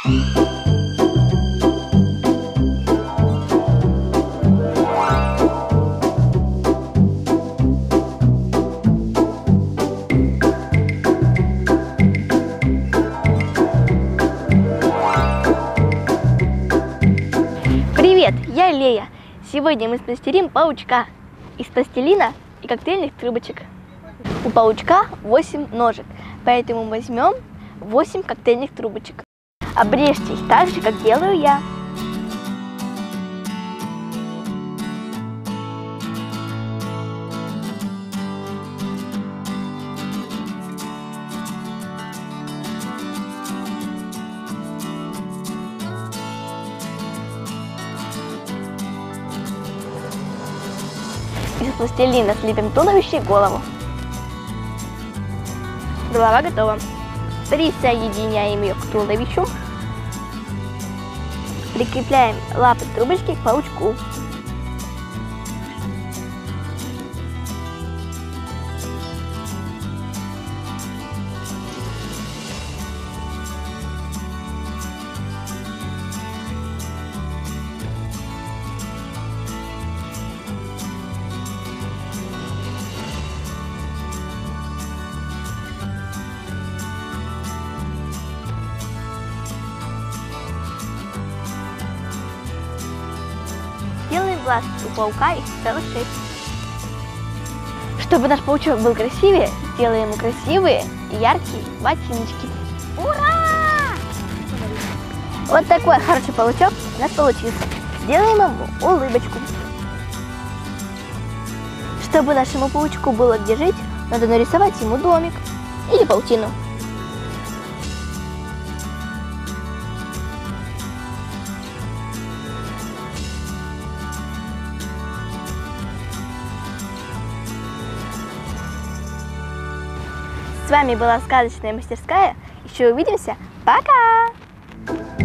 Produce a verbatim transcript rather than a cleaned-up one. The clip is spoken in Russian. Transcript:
Привет, я Лея. Сегодня мы смастерим паучка из пластилина и коктейльных трубочек. У паучка восемь ножек, поэтому возьмем восемь коктейльных трубочек. Обрежьте их так же, как делаю я. Из пластилина слепим туловище и голову. Голова готова. Присоединяем ее к туловищу. Прикрепляем лапы трубочки к паучку. Делаем глаз у паука, их целых шесть. Чтобы наш паучок был красивее, сделаем ему красивые и яркие ботиночки. Ура! Вот такой хороший паучок у нас получился. Сделаем ему улыбочку. Чтобы нашему паучку было где жить, надо нарисовать ему домик или паутину. С вами была сказочная мастерская. Еще увидимся. Пока!